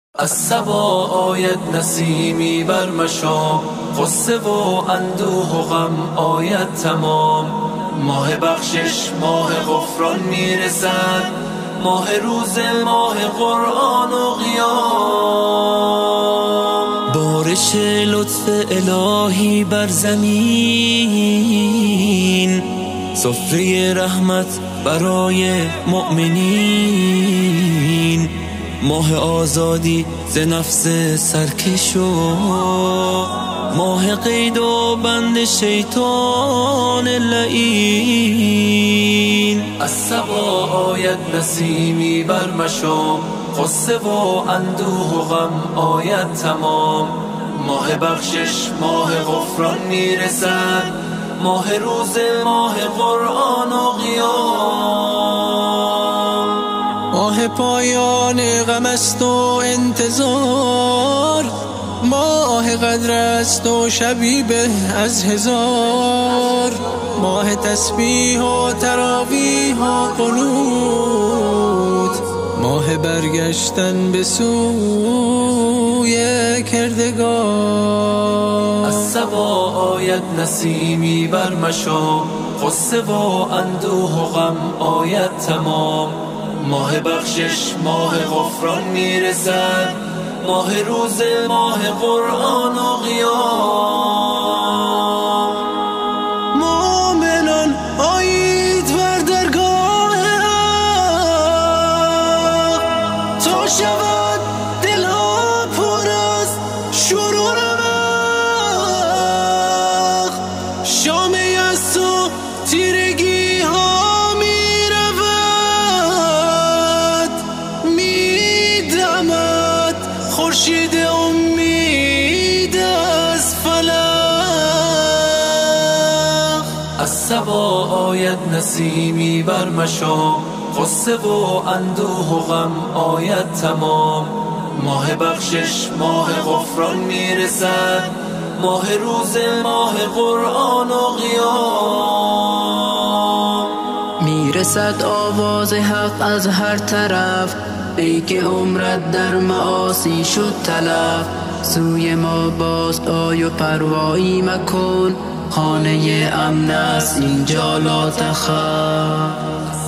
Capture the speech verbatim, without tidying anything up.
از صبا آید نسیمی بر مشام، غصه و اندوه و غم آید تمام. ماه بخشش ماه غفران میرسد، ماه روز ماه قرآن و قیام. بارش لطف الهی بر زمین، سفره رحمت برای مؤمنین. ماه آزادی ز نفس سرکش و ماه قید و بند شیطان لعین. از صبا آید نسیمی بر مشام، غصه و اندوه و غم آید تمام. ماه بخشش ماه غفران میرسد، ماه روز ماه قرآن و قیام. ماه پایان غم است و انتظار، ماه قدر است و شبی به از هزار. ماه تسبیح و تراویح و قنوت، ماه برگشتن به سوی کردگار. از صبا آید نسیمی بر مشام، غصه و اندوه و غم آید تمام. ماه بخشش ماه غفران میرسد، ماه روز ماه قرآن و قیام. مومنان آیید بر درگاه حق، تا شود دلها پر از شرور وقت. شام یأس و تیرگی ها خورشید امید از فلک. از صبا آید نسیمی بر مشام، غصه و اندوه و غم آید تمام. ماه بخشش ماه غفران میرسد، ماه روز ماه قرآن و قیام. میرسد آواز حق از هر طرف، ای که عمرت در معاصی شد تلف. سوی ما باز آی و پروایی مکن، خانه امن است اینجا لا تخف.